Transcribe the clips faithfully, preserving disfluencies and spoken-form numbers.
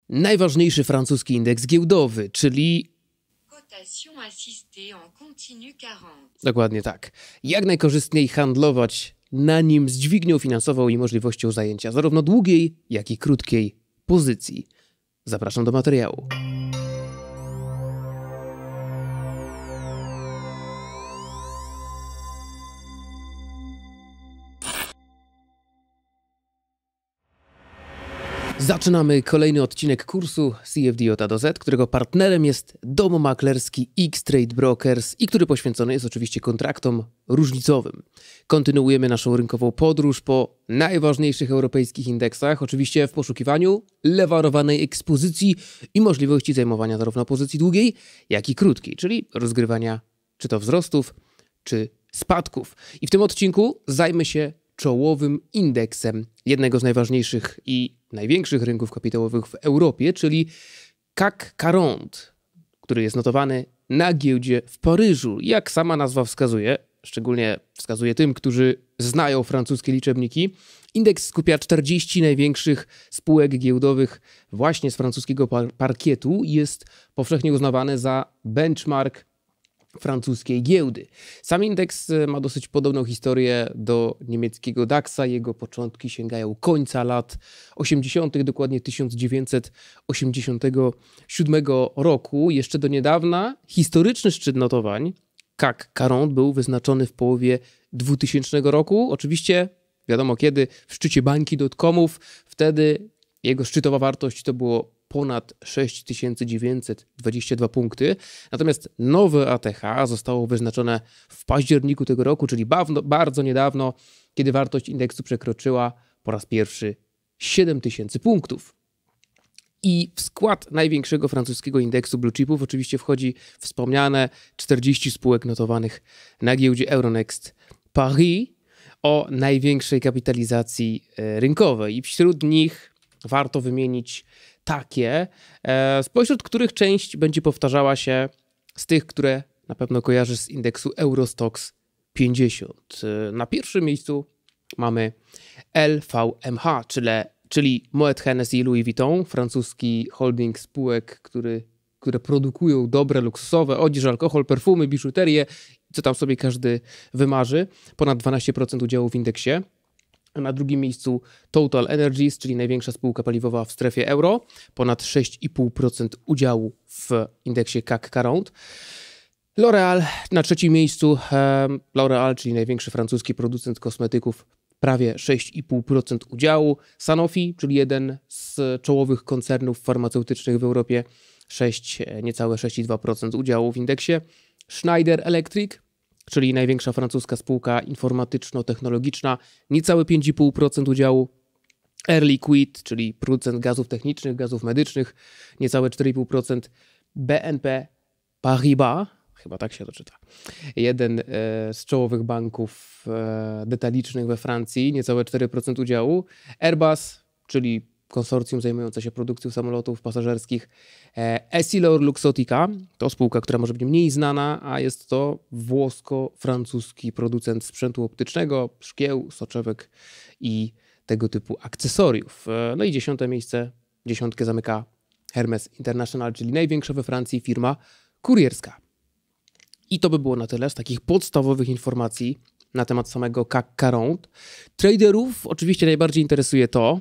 najważniejszy francuski indeks giełdowy, czyli... Cotation assistée en continu czterdzieści. Dokładnie tak. Jak najkorzystniej handlować na nim z dźwignią finansową i możliwością zajęcia zarówno długiej, jak i krótkiej pozycji. Zapraszam do materiału. Zaczynamy kolejny odcinek kursu C F D od A do Z, którego partnerem jest dom maklerski X-Trade Brokers i który poświęcony jest oczywiście kontraktom różnicowym. Kontynuujemy naszą rynkową podróż po najważniejszych europejskich indeksach, oczywiście w poszukiwaniu lewarowanej ekspozycji i możliwości zajmowania zarówno pozycji długiej, jak i krótkiej, czyli rozgrywania czy to wzrostów, czy spadków. I w tym odcinku zajmę się czołowym indeksem jednego z najważniejszych i największych rynków kapitałowych w Europie, czyli C A C czterdzieści, który jest notowany na giełdzie w Paryżu. Jak sama nazwa wskazuje, szczególnie wskazuje tym, którzy znają francuskie liczebniki, indeks skupia czterdzieści największych spółek giełdowych właśnie z francuskiego par- parkietu i jest powszechnie uznawany za benchmark francuskiej giełdy. Sam indeks ma dosyć podobną historię do niemieckiego DAXa. Jego początki sięgają końca lat osiemdziesiątych, dokładnie tysiąc dziewięćset osiemdziesiątego siódmego roku. Jeszcze do niedawna historyczny szczyt notowań C A C czterdzieści był wyznaczony w połowie dwutysięcznego roku. Oczywiście wiadomo kiedy, w szczycie bańki dotcomów. Wtedy jego szczytowa wartość to było ponad sześć tysięcy dziewięćset dwadzieścia dwa punkty. Natomiast nowe A T H zostało wyznaczone w październiku tego roku, czyli bawno, bardzo niedawno, kiedy wartość indeksu przekroczyła po raz pierwszy siedem tysięcy punktów. I w skład największego francuskiego indeksu blue chipów oczywiście wchodzi wspomniane czterdzieści spółek notowanych na giełdzie Euronext Paris o największej kapitalizacji rynkowej. I wśród nich warto wymienić takie, spośród których część będzie powtarzała się z tych, które na pewno kojarzysz z indeksu Eurostoxx pięćdziesiąt. Na pierwszym miejscu mamy L V M H, czyli, czyli Moet Hennessy i Louis Vuitton, francuski holding spółek, który, które produkują dobre, luksusowe odzież, alkohol, perfumy, biżuterię, co tam sobie każdy wymarzy. Ponad dwanaście procent udziału w indeksie. Na drugim miejscu Total Energies, czyli największa spółka paliwowa w strefie euro, ponad sześć i pół procent udziału w indeksie C A C czterdzieści. L'Oréal na trzecim miejscu, um, L'Oréal, czyli największy francuski producent kosmetyków, prawie sześć i pół procent udziału. Sanofi, czyli jeden z czołowych koncernów farmaceutycznych w Europie, sześć, niecałe sześć i dwa procent udziału w indeksie. Schneider Electric, czyli największa francuska spółka informatyczno-technologiczna, niecałe pięć i pół procent udziału. Air Liquide, czyli producent gazów technicznych, gazów medycznych, niecałe cztery i pół procent. B N P Paribas, chyba tak się to czyta, jeden e, z czołowych banków e, detalicznych we Francji, niecałe cztery procent udziału. Airbus, czyli konsorcjum zajmujące się produkcją samolotów pasażerskich. Essilor-Luxottica to spółka, która może być mniej znana, a jest to włosko-francuski producent sprzętu optycznego, szkieł, soczewek i tego typu akcesoriów. No i dziesiąte miejsce, dziesiątkę zamyka Hermes International, czyli największa we Francji firma kurierska. I to by było na tyle z takich podstawowych informacji na temat samego C A C czterdzieści. Traderów oczywiście najbardziej interesuje to,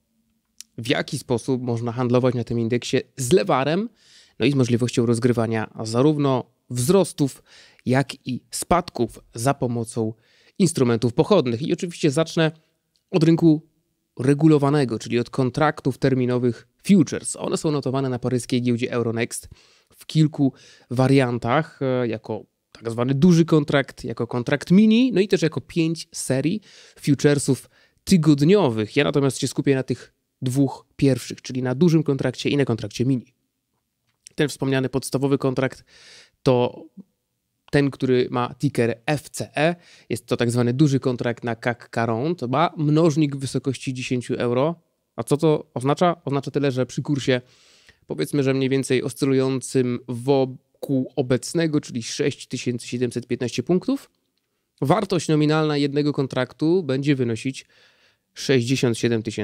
w jaki sposób można handlować na tym indeksie z lewarem, no i z możliwością rozgrywania zarówno wzrostów, jak i spadków za pomocą instrumentów pochodnych. I oczywiście zacznę od rynku regulowanego, czyli od kontraktów terminowych futures. One są notowane na paryskiej giełdzie Euronext w kilku wariantach, jako tak zwany duży kontrakt, jako kontrakt mini, no i też jako pięć serii futuresów tygodniowych. Ja natomiast się skupię na tych dwóch pierwszych, czyli na dużym kontrakcie i na kontrakcie mini. Ten wspomniany podstawowy kontrakt to ten, który ma ticker F C E. Jest to tak zwany duży kontrakt na C A C czterdzieści. Ma mnożnik w wysokości dziesięć euro. A co to oznacza? Oznacza tyle, że przy kursie powiedzmy, że mniej więcej oscylującym wokół obecnego, czyli sześć tysięcy siedemset piętnaście punktów, wartość nominalna jednego kontraktu będzie wynosić sześćdziesiąt siedem tysięcy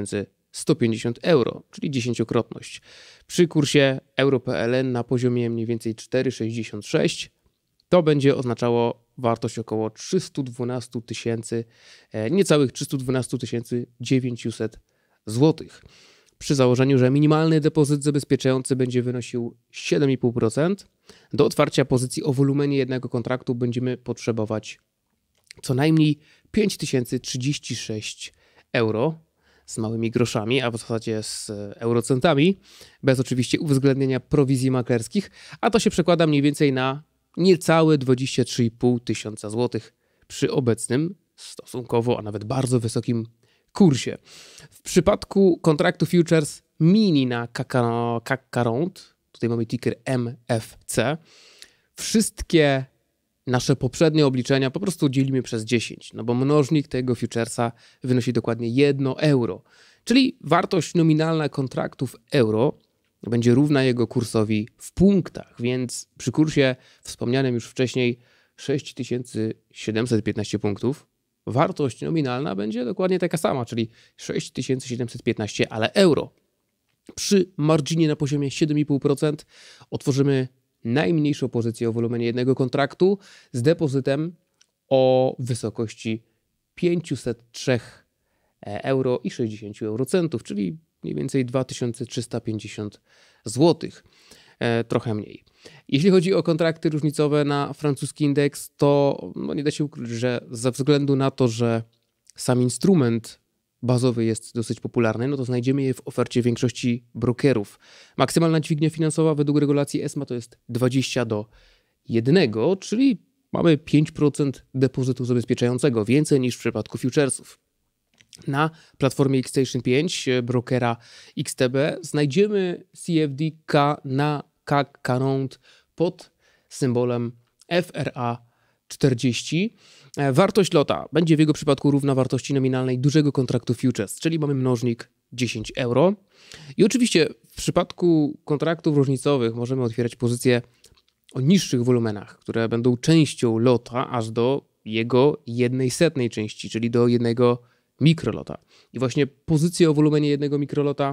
sto pięćdziesiąt euro, czyli dziesięciokrotność. Przy kursie euro.pe el en na poziomie mniej więcej cztery przecinek sześćdziesiąt sześć to będzie oznaczało wartość około trzysta dwanaście tysięcy, niecałych trzysta dwanaście tysięcy dziewięćset złotych. Przy założeniu, że minimalny depozyt zabezpieczający będzie wynosił siedem i pół procent, do otwarcia pozycji o wolumenie jednego kontraktu będziemy potrzebować co najmniej pięć tysięcy trzydzieści sześć euro z małymi groszami, a w zasadzie z eurocentami, bez oczywiście uwzględnienia prowizji maklerskich, a to się przekłada mniej więcej na niecałe dwadzieścia trzy i pół tysiąca złotych przy obecnym, stosunkowo, a nawet bardzo wysokim kursie. W przypadku kontraktu futures mini na C A C czterdzieści, tutaj mamy ticker M F C, wszystkie nasze poprzednie obliczenia po prostu dzielimy przez dziesięć, no bo mnożnik tego futuresa wynosi dokładnie jedno euro, czyli wartość nominalna kontraktów euro będzie równa jego kursowi w punktach, więc przy kursie wspomnianym już wcześniej sześć tysięcy siedemset piętnaście punktów, wartość nominalna będzie dokładnie taka sama, czyli sześć tysięcy siedemset piętnaście, ale euro. Przy marginie na poziomie siedem i pół procent otworzymy najmniejszą pozycję o wolumenie jednego kontraktu z depozytem o wysokości pięćset trzy euro i sześćdziesiąt eurocentów, czyli mniej więcej dwa tysiące trzysta pięćdziesiąt złotych, e, trochę mniej. Jeśli chodzi o kontrakty różnicowe na francuski indeks, to no nie da się ukryć, że ze względu na to, że sam instrument bazowy jest dosyć popularny, no to znajdziemy je w ofercie większości brokerów. Maksymalna dźwignia finansowa według regulacji ESMA to jest dwadzieścia do jednego, czyli mamy pięć procent depozytu zabezpieczającego, więcej niż w przypadku futuresów. Na platformie Xstation pięć brokera X T B znajdziemy C F D K na C A C czterdzieści pod symbolem F R A czterdzieści. Wartość lota będzie w jego przypadku równa wartości nominalnej dużego kontraktu futures, czyli mamy mnożnik dziesięć euro. I oczywiście w przypadku kontraktów różnicowych możemy otwierać pozycje o niższych wolumenach, które będą częścią lota aż do jego jednej setnej części, czyli do jednego mikrolota. I właśnie pozycję o wolumenie jednego mikrolota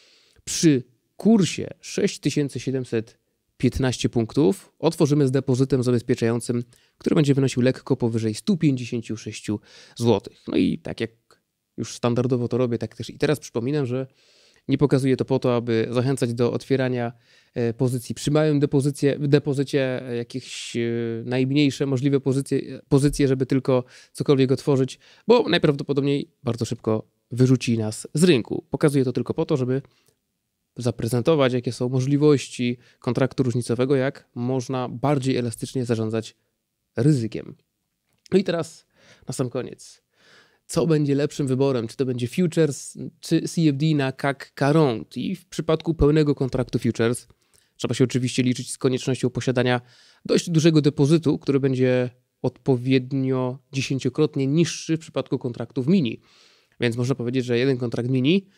przy kursie sześć tysięcy siedemset piętnaście punktów otworzymy z depozytem zabezpieczającym, który będzie wynosił lekko powyżej sto pięćdziesiąt sześć złotych. No i tak jak już standardowo to robię, tak też i teraz przypominam, że nie pokazuję to po to, aby zachęcać do otwierania pozycji przy małym depozycie, depozycie jakieś najmniejsze możliwe pozycje, pozycje, żeby tylko cokolwiek otworzyć, bo najprawdopodobniej bardzo szybko wyrzuci nas z rynku. Pokazuję to tylko po to, żeby zaprezentować, jakie są możliwości kontraktu różnicowego, jak można bardziej elastycznie zarządzać ryzykiem. No i teraz na sam koniec. Co będzie lepszym wyborem? Czy to będzie futures, czy C F D na C A C czterdzieści? I w przypadku pełnego kontraktu futures trzeba się oczywiście liczyć z koniecznością posiadania dość dużego depozytu, który będzie odpowiednio dziesięciokrotnie niższy w przypadku kontraktów mini. Więc można powiedzieć, że jeden kontrakt mini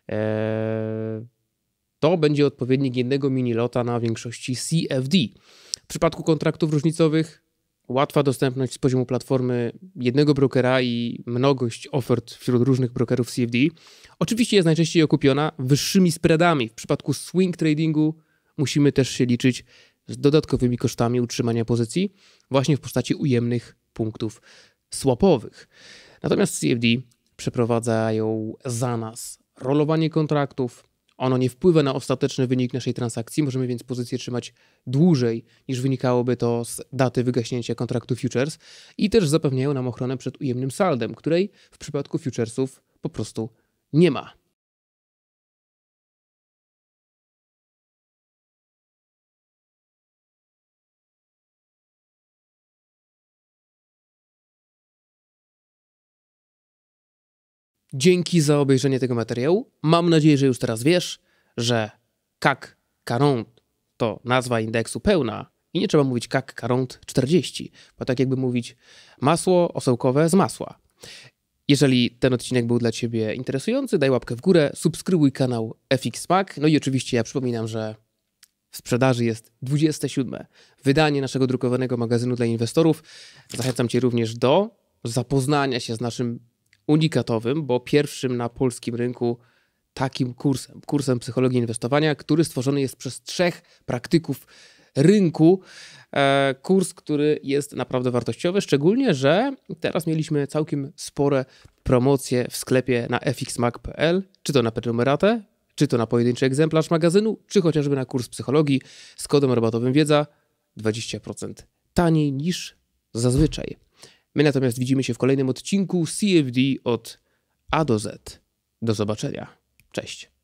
ee, to będzie odpowiednik jednego mini lota na większości C F D. W przypadku kontraktów różnicowych łatwa dostępność z poziomu platformy jednego brokera i mnogość ofert wśród różnych brokerów C F D oczywiście jest najczęściej okupiona wyższymi spreadami. W przypadku swing tradingu musimy też się liczyć z dodatkowymi kosztami utrzymania pozycji właśnie w postaci ujemnych punktów swapowych. Natomiast C F D przeprowadzają za nas rolowanie kontraktów. Ono nie wpływa na ostateczny wynik naszej transakcji, możemy więc pozycję trzymać dłużej niż wynikałoby to z daty wygaśnięcia kontraktu futures i też zapewniają nam ochronę przed ujemnym saldem, której w przypadku futuresów po prostu nie ma. Dzięki za obejrzenie tego materiału. Mam nadzieję, że już teraz wiesz, że C A C czterdzieści to nazwa indeksu pełna i nie trzeba mówić C A C czterdzieści czterdzieści, bo tak jakby mówić masło osełkowe z masła. Jeżeli ten odcinek był dla Ciebie interesujący, daj łapkę w górę, subskrybuj kanał F X M A C. No i oczywiście ja przypominam, że w sprzedaży jest dwudzieste siódme wydanie naszego drukowanego magazynu dla inwestorów. Zachęcam Cię również do zapoznania się z naszym unikatowym, bo pierwszym na polskim rynku takim kursem, kursem psychologii inwestowania, który stworzony jest przez trzech praktyków rynku. E, kurs, który jest naprawdę wartościowy, szczególnie, że teraz mieliśmy całkiem spore promocje w sklepie na f x mag kropka p l, czy to na prenumeratę, czy to na pojedynczy egzemplarz magazynu, czy chociażby na kurs psychologii z kodem rabatowym wiedza dwadzieścia procent taniej niż zazwyczaj. My natomiast widzimy się w kolejnym odcinku C F D od A do Z. Do zobaczenia. Cześć.